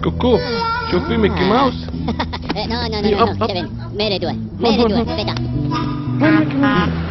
كوكو شوفي ميكي ماوس. No, no, no, no, no, Kevin. मेरे दो है, बेटा.